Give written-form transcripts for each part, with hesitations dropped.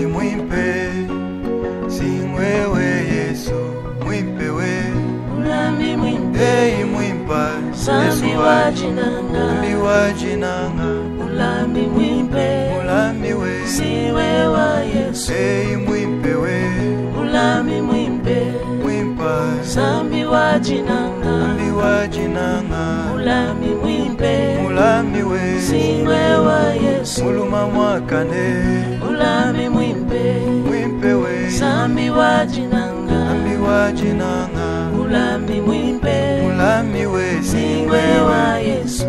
mwimpe singwewe Yesu mwimpe we Mulami mwimpe mwimpa Sambi wajinanga Sambi wajinanga Mulami mwimpe Mulami we siwe wa Yesu mwimpe we Mulami mwimpe mwimpa Sambi wajinanga Sambi wajinanga Mulami mwimpe Mulami we siwe wa Yesu muluma mwakane Mulami mwimpe mwimpe we Sambi wajinanga Sambi wajinanga Mulami mwimpe Mulami we siwe wa Yesu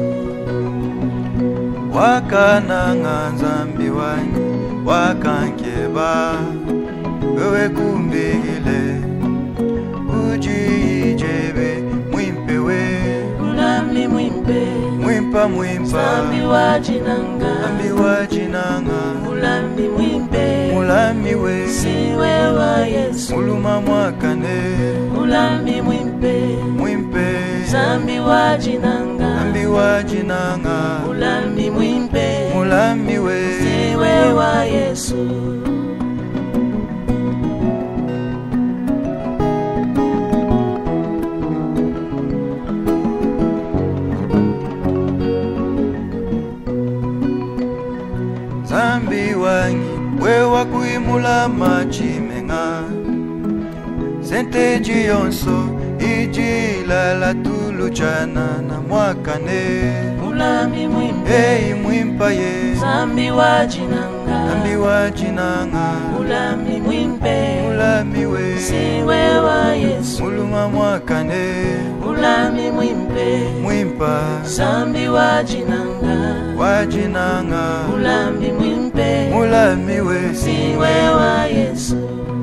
wakananga nzambi wanyi wakankeba wewe kumbigile ujijebe mwimpe we Mulami mwimpe mwimpa Sambi wajinanga Sambi wajinanga Mulami mwimpe Mulami we siwe wa Yesu muluma mwakane Mulami mwimpe Sambi wajinanga Sambi wajinanga Mulami mwimpe Mulami we siwe wa Yesu Zambi wangi wewa kuimula machimenga Sente jiyonso ijila la tuluchana na mwakane Mulami mwimpe mwimpa ye Sambi wajinanga Sambi wajinanga Mulami mwimpe Mulami we siwe wa Yesu muluma mwakane Mulami mwimpe mwimpa Sambi wajinanga Mulami mwimpe Mulami we siwe wa Yesu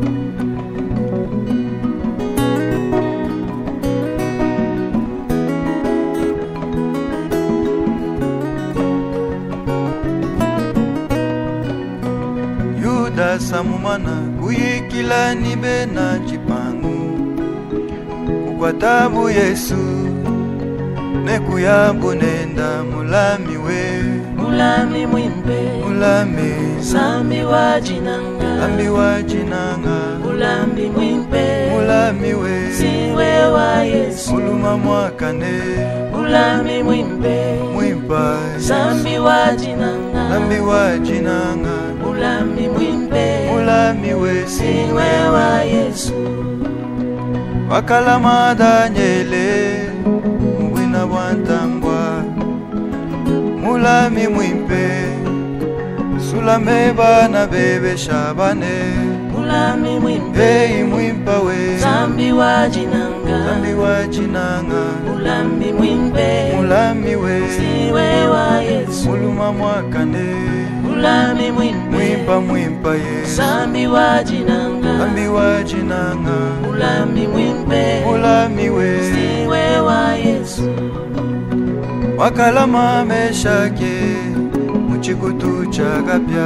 Yuda samumana kuyikila nibe na chipangu kukwatabu Yesu nekuyambu nenda Mulami we Mulami mwimpe Mulami Sambi wajinanga Sambi wajinanga Mulami mwimpe Mulami we siwe wa Yesu muluma mwakane Mulami mwimpe mwimpa Sambi wajinanga Sambi wajinanga Mulami mwimpe Mulami we siwe wa Yesu wakalama Daniele mwina wantangwa Mulami mwimpe sulame bana bebe shabane Mulami mwimpe mwimpa we Sambi wajinanga Sambi wajinanga Mulami mwimpe Mulami we siwe wa Yesu muluma mwakane Mulami mwimpe mwimpa ye Sambi wajinanga Sambi wajinanga Mulami mwimpe Mulami we siwe wa Yesu wakalama Meshake muchikutu chakapya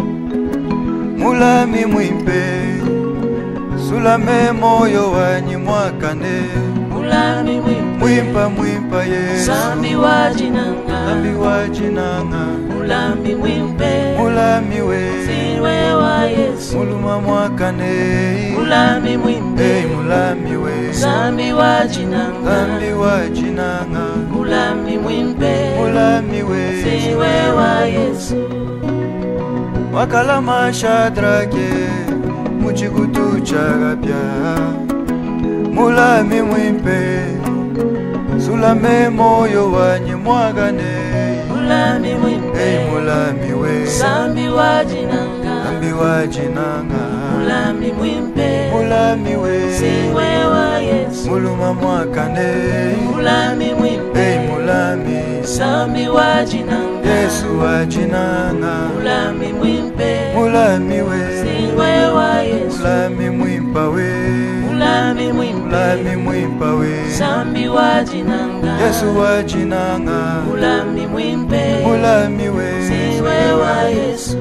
Mulami mwimpe sulame moyo wanyi mwakane Mulami mwimpa Yesu Sambi wajinanga Sambi wajinanga Mulami mwimpe Mulami we siwe wa Yesu muluma mwakane Mulami mwimpe Mulami we Sambi wajinanga Sambi wajinanga Mulami mwimpe Mulami we siwe wa Yesu wakalama Shadrake muchikutu chakapya Mulami mwimpe sulame moyo wanyi mwakane Mulami mwimpe Mulami we Sambi wajinanga Sambi wajinanga Mulami mwimpe Mulami we siwe wa Yesu muluma mwakane Mulami mwimpe Mulami Sambi wajinanga Yesu wajinanga Mulami mwimpe Mulami we siwe wa Yesu Mulami mwimpa we Mulami mwimpe Mulami mwimpa we Sambi wajinanga Yesu wajinanga Mulami mwimpe Mulami we siwe wa Yesu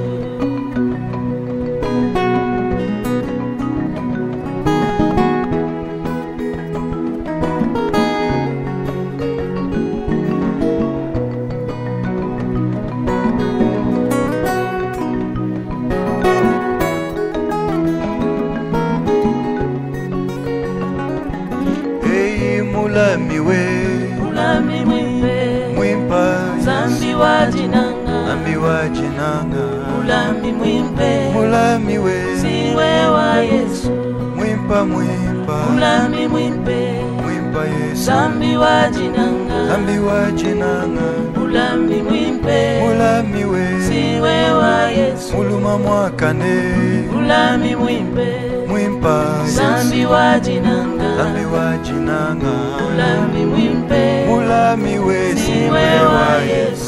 mwimpa mulami mwimpe mwimpa Yesu zambi wa jinanga zambi wa jinanga mulami mwimpe mulami we siwe wa Yesu muluma mwakane mulami mwimpe mwimpa zambi wa jinanga zambi wa jinanga mulami mwimpe mulami we siwe wa Yesu